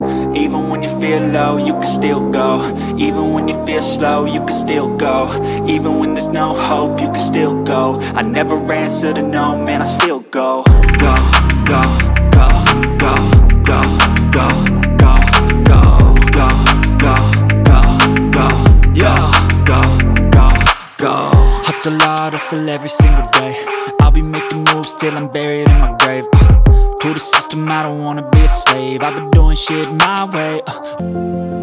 Even when you feel low, you can still go. Even when you feel slow, you can still go. Even when there's no hope, you can still go. I never answer to no, man, I still go. Go, go, go, go, go, go, go, go, go, go, go, go, yo, go, go, go. Hustle hard, hustle every single day. I'll be making moves till I'm buried in my grave. To the system, I don't wanna be a slave. I've been doing shit my way.